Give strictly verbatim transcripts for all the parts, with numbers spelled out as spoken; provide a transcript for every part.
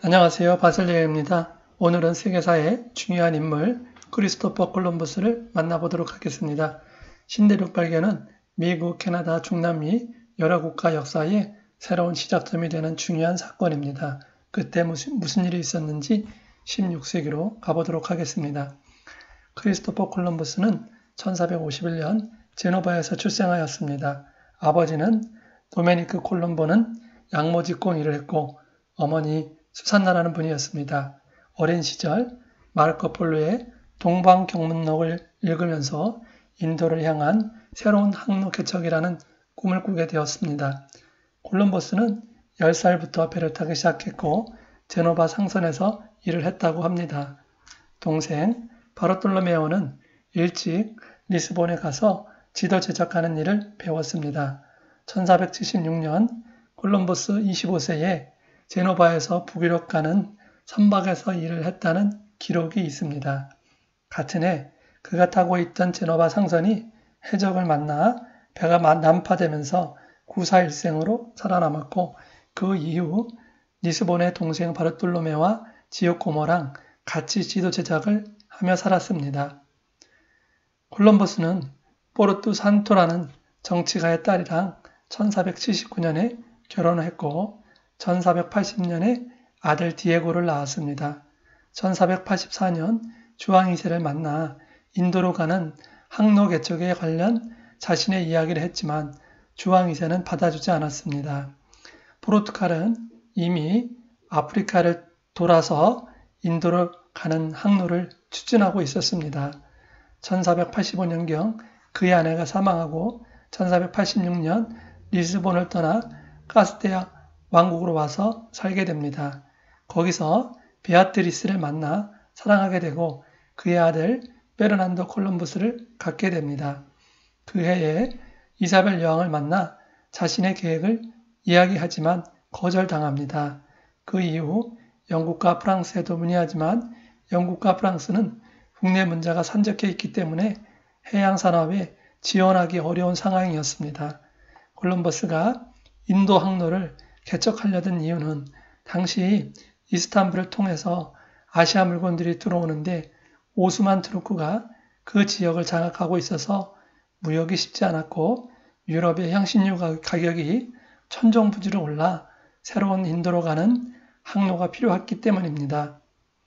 안녕하세요. 바슬레입니다. 오늘은 세계사의 중요한 인물 크리스토퍼 콜럼버스를 만나보도록 하겠습니다. 신대륙 발견은 미국, 캐나다, 중남미 여러 국가 역사의 새로운 시작점이 되는 중요한 사건입니다. 그때 무슨, 무슨 일이 있었는지 십육 세기로 가보도록 하겠습니다. 크리스토퍼 콜럼버스는 천사백오십일 년 제노바에서 출생하였습니다. 아버지는 도메니크 콜럼보는 양모직공 일을 했고 어머니 수산나라는 분이었습니다. 어린 시절 마르코 폴로의 동방경문록을 읽으면서 인도를 향한 새로운 항로 개척이라는 꿈을 꾸게 되었습니다. 콜럼버스는 열 살부터 배를 타기 시작했고 제노바 상선에서 일을 했다고 합니다. 동생 바르톨로메오는 일찍 리스본에 가서 지도 제작하는 일을 배웠습니다. 천사백칠십육 년 콜럼버스 이십오 세에 제노바에서 북유럽 가는 선박에서 일을 했다는 기록이 있습니다. 같은 해 그가 타고 있던 제노바 상선이 해적을 만나 배가 난파되면서 구사일생으로 살아남았고 그 이후 리스본의 동생 바르톨로메와 지오코모랑 같이 지도 제작을 하며 살았습니다. 콜럼버스는 포르투 산토라는 정치가의 딸이랑 천사백칠십구 년에 결혼을 했고 천사백팔십 년에 아들 디에고를 낳았습니다. 천사백팔십사 년 주왕 이 세를 만나 인도로 가는 항로 개척에 관련 자신의 이야기를 했지만 주왕 이 세는 받아주지 않았습니다. 포르투갈은 이미 아프리카를 돌아서 인도로 가는 항로를 추진하고 있었습니다. 천사백팔십오 년경 그의 아내가 사망하고 천사백팔십육 년 리스본을 떠나 카스테아 왕국으로 와서 살게 됩니다. 거기서 베아트리스를 만나 사랑하게 되고 그의 아들 페르난도 콜럼부스를 갖게 됩니다. 그 해에 이사벨 여왕을 만나 자신의 계획을 이야기하지만 거절당합니다. 그 이후 영국과 프랑스에도 문의하지만 영국과 프랑스는 국내 문제가 산적해 있기 때문에 해양 산업에 지원하기 어려운 상황이었습니다. 콜럼버스가 인도 항로를 개척하려던 이유는 당시 이스탄불을 통해서 아시아 물건들이 들어오는데 오스만 투르크가 그 지역을 장악하고 있어서 무역이 쉽지 않았고 유럽의 향신료 가격이 천정부지로 올라 새로운 인도로 가는 항로가 필요했기 때문입니다.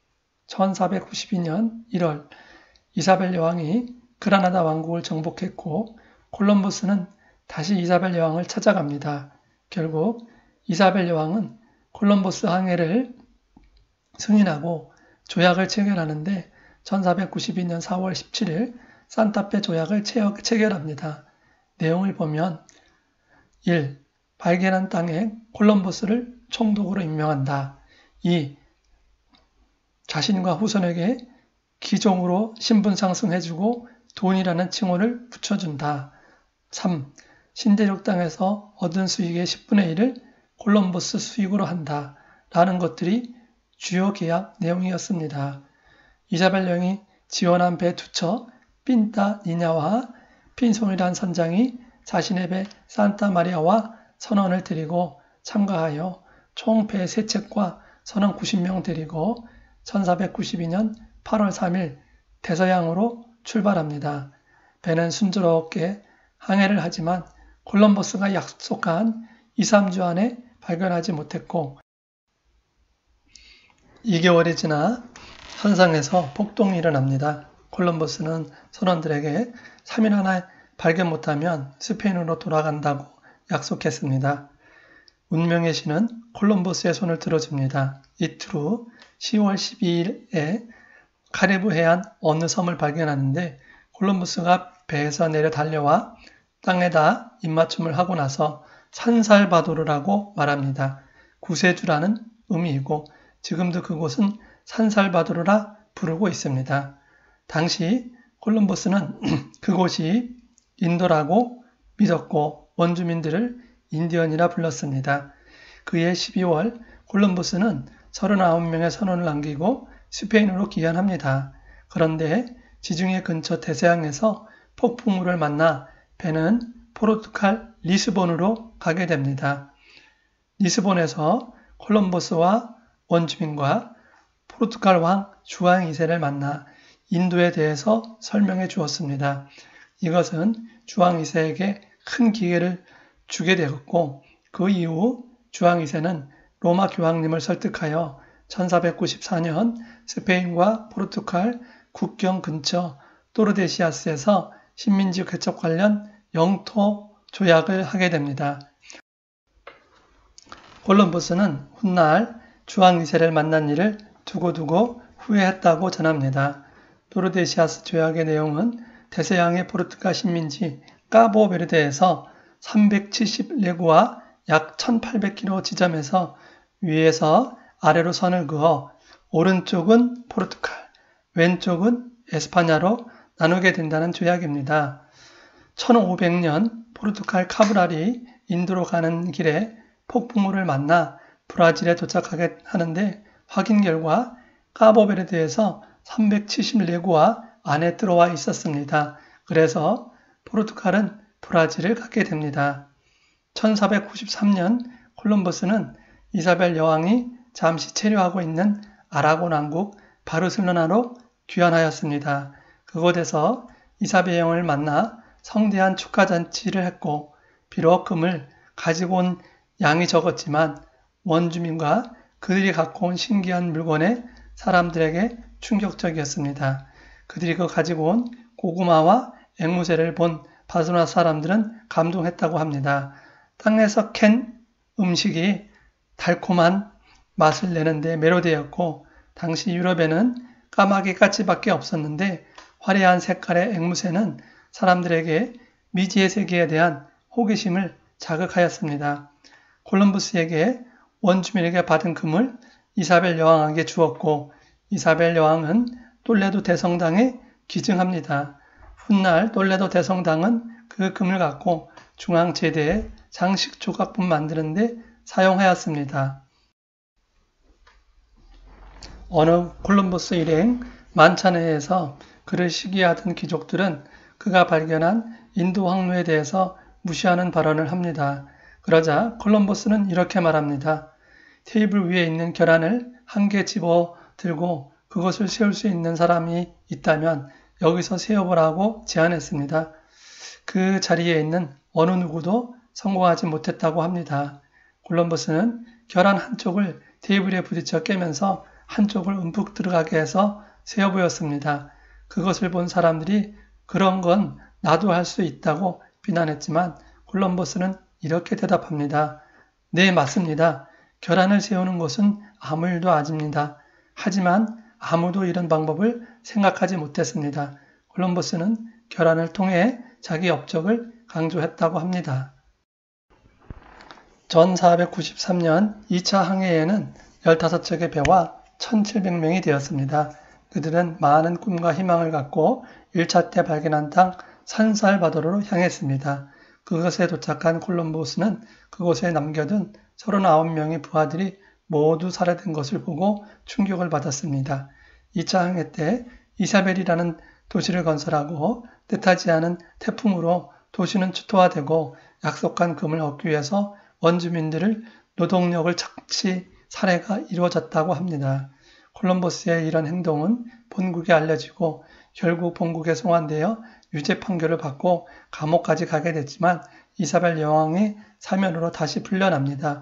천사백구십이 년 일월 이사벨 여왕이 그라나다 왕국을 정복했고 콜럼버스는 다시 이사벨 여왕을 찾아갑니다. 결국 이사벨 여왕은 콜럼버스 항해를 승인하고 조약을 체결하는데 천사백구십이 년 사월 십칠일 산타페 조약을 체결합니다. 내용을 보면 일. 발견한 땅에 콜럼버스를 총독으로 임명한다. 이. 자신과 후손에게 기종으로 신분 상승해주고 돈이라는 칭호를 붙여준다. 삼. 신대륙 땅에서 얻은 수익의 십분의 일을 콜럼버스 수익으로 한다. 라는 것들이 주요 계약 내용이었습니다. 이사벨 여왕이 지원한 배 두 척 핀타 니냐와 핀손이란 선장이 자신의 배 산타 마리아와 선원을 데리고 참가하여 총 배 세 척과 선원 구십 명 데리고 천사백구십이 년 팔월 삼일 대서양으로 출발합니다. 배는 순조롭게 항해를 하지만 콜럼버스가 약속한 이, 삼 주 안에 발견하지 못했고 이 개월이 지나 선상에서 폭동이 일어납니다. 콜럼버스는 선원들에게 삼 일 안에 발견 못하면 스페인으로 돌아간다고 약속했습니다. 운명의 신은 콜럼버스의 손을 들어줍니다. 이틀 후 시월 십이일에 카리브 해안 어느 섬을 발견하는데 콜럼버스가 배에서 내려 달려와 땅에다 입맞춤을 하고 나서 산살바도르라고 말합니다. 구세주라는 의미이고 지금도 그곳은 산살바도르라 부르고 있습니다. 당시 콜럼버스는 그곳이 인도라고 믿었고 원주민들을 인디언이라 불렀습니다. 그해 십이월 콜럼버스는 서른아홉 명의 선원을 남기고 스페인으로 귀환합니다. 그런데 지중해 근처 대서양에서 폭풍우를 만나 배는 포르투갈 리스본으로 가게 됩니다. 리스본에서 콜럼버스와 원주민과 포르투갈 왕 주앙 이 세를 만나 인도에 대해서 설명해 주었습니다. 이것은 주앙 이 세에게 큰 기회를 주게 되었고 그 이후 주앙 이 세는 로마 교황님을 설득하여 천사백구십사 년 스페인과 포르투갈 국경 근처 또르데시아스에서 식민지 개척 관련 영토 조약을 하게 됩니다. 콜럼버스는 훗날 주앙 이 세를 만난 일을 두고두고 후회했다고 전합니다. 또르데시아스 조약의 내용은 대서양의 포르투갈 식민지 까보베르데에서 삼백칠십 레구와 약 천팔백 킬로미터 지점에서 위에서 아래로 선을 그어 오른쪽은 포르투갈, 왼쪽은 에스파냐로 나누게 된다는 조약입니다. 천오백 년 포르투갈 카브랄이 인도로 가는 길에 폭풍우를 만나 브라질에 도착하게 하는데 확인 결과 까보베르데에서 삼백칠십 레구와 안에 들어와 있었습니다. 그래서 포르투갈은 브라질을 갖게 됩니다. 천사백구십삼 년 콜럼버스는 이사벨 여왕이 잠시 체류하고 있는 아라곤 왕국 바르셀로나로 귀환하였습니다. 그곳에서 이사벨 여왕을 만나 성대한 축하잔치를 했고 비록 금을 가지고 온 양이 적었지만 원주민과 그들이 갖고 온 신기한 물건에 사람들에게 충격적이었습니다. 그들이 그 가지고 온 고구마와 앵무새를 본 바르셀로나 사람들은 감동했다고 합니다. 땅에서 캔 음식이 달콤한 맛을 내는데 매료되었고 당시 유럽에는 까마귀 까치밖에 없었는데 화려한 색깔의 앵무새는 사람들에게 미지의 세계에 대한 호기심을 자극하였습니다. 콜럼버스에게 원주민에게 받은 금을 이사벨 여왕에게 주었고 이사벨 여왕은 톨레도 대성당에 기증합니다. 훗날 톨레도 대성당은 그 금을 갖고 중앙제대에 장식 조각품 만드는 데 사용하였습니다. 어느 콜럼버스 일행 만찬회에서 그를 시기하던 귀족들은 그가 발견한 인도 항로에 대해서 무시하는 발언을 합니다. 그러자 콜럼버스는 이렇게 말합니다. 테이블 위에 있는 계란을 한 개 집어 들고 그것을 세울 수 있는 사람이 있다면 여기서 세워보라고 제안했습니다. 그 자리에 있는 어느 누구도 성공하지 못했다고 합니다. 콜럼버스는 계란 한쪽을 테이블에 부딪혀 깨면서 한쪽을 움푹 들어가게 해서 세어 보였습니다. 그것을 본 사람들이 그런 건 나도 할 수 있다고 비난했지만 콜럼버스는 이렇게 대답합니다. 네, 맞습니다. 계란을 세우는 것은 아무 일도 아닙니다. 하지만 아무도 이런 방법을 생각하지 못했습니다. 콜럼버스는 계란을 통해 자기 업적을 강조했다고 합니다. 천사백구십삼 년 이 차 항해에는 열다섯 척의 배와 천칠백 명이 되었습니다. 그들은 많은 꿈과 희망을 갖고 일 차 때 발견한 땅 산살바도르로 향했습니다. 그것에 도착한 콜럼버스는 그곳에 남겨둔 서른아홉 명의 부하들이 모두 살해된 것을 보고 충격을 받았습니다. 이 차 항해 때 이사벨이라는 도시를 건설하고 뜻하지 않은 태풍으로 도시는 추토화되고 약속한 금을 얻기 위해서 원주민들을 노동력을 착취 살해가 이루어졌다고 합니다. 콜럼버스의 이런 행동은 본국에 알려지고 결국 본국에 송환되어 유죄 판결을 받고 감옥까지 가게 됐지만 이사벨 여왕의 사면으로 다시 풀려납니다.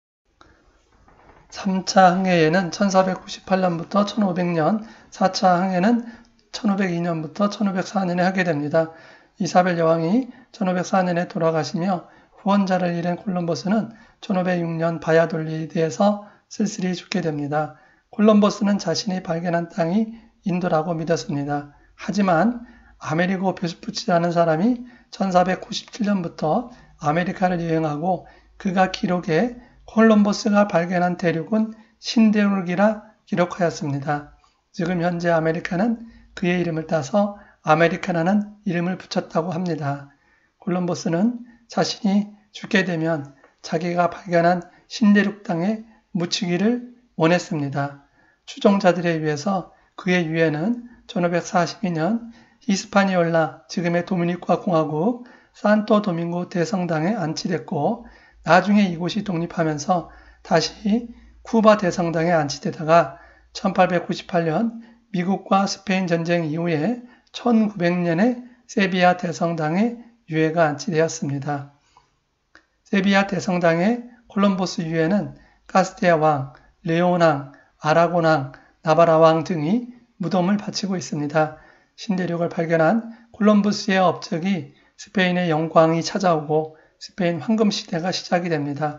삼 차 항해에는 천사백구십팔 년부터 천오백 년, 사 차 항해는 천오백이 년부터 천오백사 년에 하게 됩니다. 이사벨 여왕이 천오백사 년에 돌아가시며 후원자를 잃은 콜럼버스는 천오백육 년 바야돌리드에서 쓸쓸히 죽게 됩니다. 콜럼버스는 자신이 발견한 땅이 인도라고 믿었습니다. 하지만 아메리고 베스푸치라는 사람이 천사백구십칠 년부터 아메리카를 여행하고 그가 기록에 콜럼버스가 발견한 대륙은 신대륙이라 기록하였습니다. 지금 현재 아메리카는 그의 이름을 따서 아메리카라는 이름을 붙였다고 합니다. 콜럼버스는 자신이 죽게 되면 자기가 발견한 신대륙 땅에 묻히기를 원했습니다. 추종자들에 의해서 그의 유해는 천오백사십이 년 히스파니올라 지금의 도미니카 공화국 산토 도밍고 대성당에 안치됐고 나중에 이곳이 독립하면서 다시 쿠바 대성당에 안치되다가 천팔백구십팔 년 미국과 스페인 전쟁 이후에 천구백 년에 세비야 대성당에 유해가 안치되었습니다. 세비야 대성당의 콜럼버스 유해는 카스티아 왕, 레온 왕, 아라곤 왕, 나바라 왕 등이 무덤을 바치고 있습니다. 신대륙을 발견한 콜럼버스의 업적이 스페인의 영광이 찾아오고 스페인 황금 시대가 시작이 됩니다.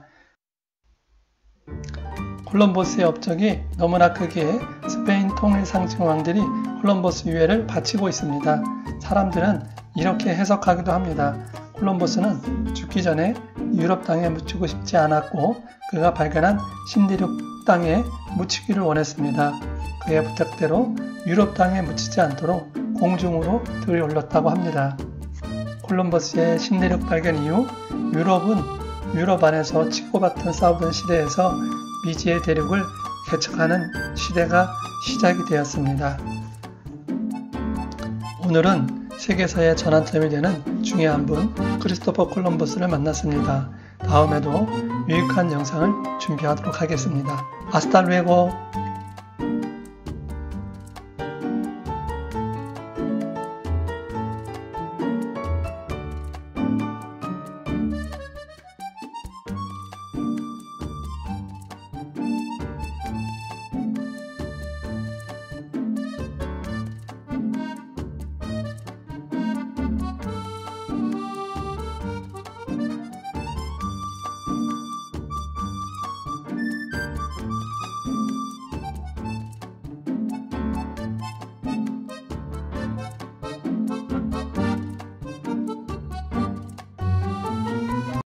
콜럼버스의 업적이 너무나 크기에 스페인 통일 상징 왕들이 콜럼버스 유해를 바치고 있습니다. 사람들은 이렇게 해석하기도 합니다. 콜럼버스는 죽기 전에 유럽 땅에 묻히고 싶지 않았고 그가 발견한 신대륙 땅에 묻히기를 원했습니다. 그의 부탁대로 유럽 땅에 묻히지 않도록 공중으로 들어 올렸다고 합니다. 콜럼버스의 신대륙 발견 이후 유럽은 유럽 안에서 치고받던 싸우던 시대에서 미지의 대륙을 개척하는 시대가 시작이 되었습니다. 오늘은 세계사의 전환점이 되는 중요한 분 크리스토퍼 콜럼버스를 만났습니다. 다음에도 유익한 영상을 준비하도록 하겠습니다. 아스탈루에고.